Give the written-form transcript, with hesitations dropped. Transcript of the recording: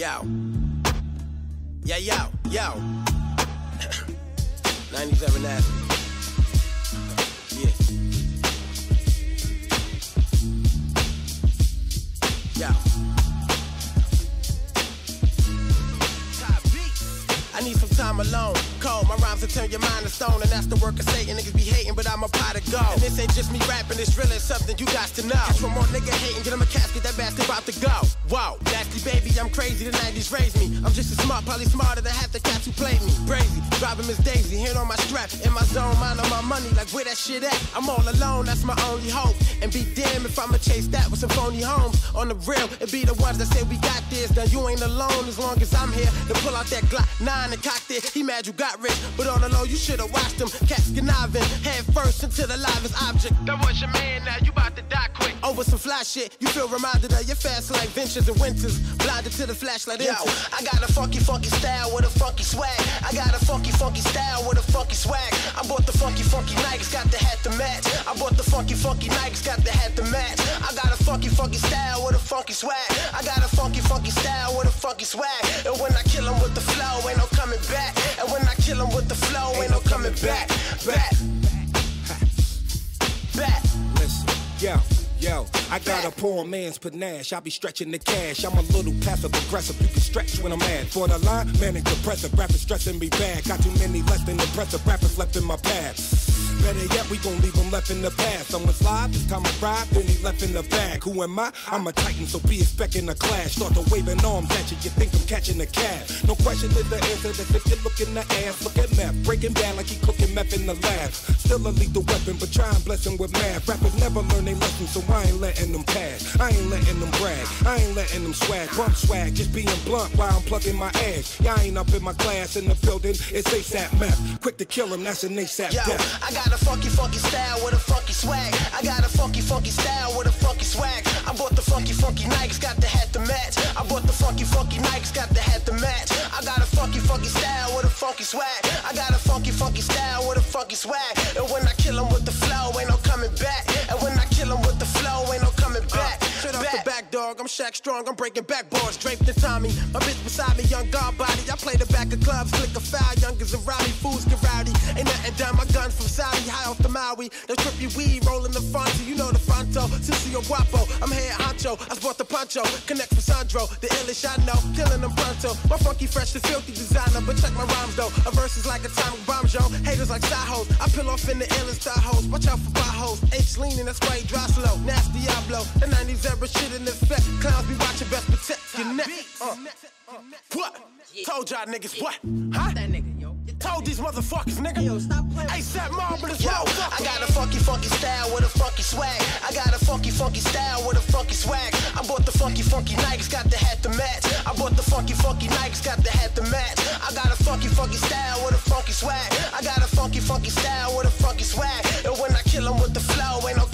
Yo. Yeah, yo. 97 Nast. Yeah. Yo. I need some time alone. Cold, my rhymes will turn your mind to stone, and that's the work of Satan. Niggas be hating, but I'm a pot of gold. And this ain't just me rapping, it's really something you got to know. Catch one more nigga hating, get him a casket, that bastard about to go. Whoa, nasty baby, I'm crazy, the 90s raised me. I'm just as smart, probably smarter than half the cats who played me. Brazy, driving Miss Daisy, hand on my strap, in my zone, mind on my money, like where that shit at? I'm all alone, that's my only hope. And be damned if I'ma chase that with some phony homes. On the real, it be the ones that say we got this. Now you ain't alone as long as I'm here to pull out that Glock 9 and cock it. He mad you got rich, but on the low you should've watched him. Cats conniving, head first into the livest object. That was your man, now you about to die quick. Over some fly shit, you feel reminded of your fast like ventures and winters. Blinded to the flashlight. Yo, I got a funky style with a funky swag. I got a funky style with a funky swag. I bought the funky Nikes, got the hat to match. I bought the funky Nikes, got the hat to match. I got a funky style with a funky swag. I got a funky style with a funky swag. And when I kill 'em with the flow, ain't no coming back. And when I kill 'em with the flow, ain't no coming back. Back. Listen, yo, I got a poor man's panache. I be stretching the cash. I'm a little passive aggressive. You can stretch when I'm mad. For the line, manic depressive. Rappers stressing me bad. Got too many less than impressive rappers left in my path. Better yet, we gon' leave him left in the past. Someone's live, this time I ride, then he left in the bag. Who am I? I'm a titan, so be expecting a clash. Start to waving arms at you, you think I'm catching a cab. No question is the answer, that's if you look in the ass. Look at meth, breaking down like he cooking meth in the lab. Still a lethal weapon, but try and bless him with math. Rappers never learn their lessons, so I ain't letting them pass. I ain't letting them brag, I ain't letting them swag. Bump swag, just being blunt while I'm plugging my ass. Y'all ain't up in my class in the building, it's ASAP meth. Quick to kill him, that's an ASAP death. I got a funky style with a funky swag. I got a funky style with a funky swag. I bought the funky Nikes, got the hat to match. I bought the funky Nikes, got the hat to match. I got a funky style with a funky swag. I got a funky style with a funky swag. And when I kill 'em with the flow, ain't no coming back. And when I kill 'em with the flow, ain't no coming back. Straight off the back, dog, I'm Shaq Strong, I'm breaking backboards, draped in Tommy. My bitch beside me, young guard body. I play the back of clubs, flick a foul, youngers around me, fools get rowdy. Ain't nothing done, my gun from Saudi, high off the Maui. The trippy weed, rolling the Fonto, you know the Fonto. Sissio Guapo, I'm head honcho, I sport the poncho. Connect for Sandro, the illish I know, killing them pronto. My funky, fresh, and filthy designer, but check my rhymes though. A verse is like atomic bomb, yo. Haters like side hoes, I peel off in the illest star hoes. Watch out for potholes, H leaning, that's why he dry slow. Nasty Diablo, the 90s era shit in effect. Clowns be watching, best protect your neck. What? Told y'all niggas what? Huh? That nigga, yo. Told these motherfuckers, nigga. Yo, stop playing. ASAP Marble is yo. I got a funky style with a funky swag. I got a funky style with a funky swag. I bought the funky Nikes, got the hat to match. I bought the funky Nikes, got the hat to match. I got a funky style with a funky swag. I got a funky style with a funky swag. And when I kill 'em with the flow, ain't no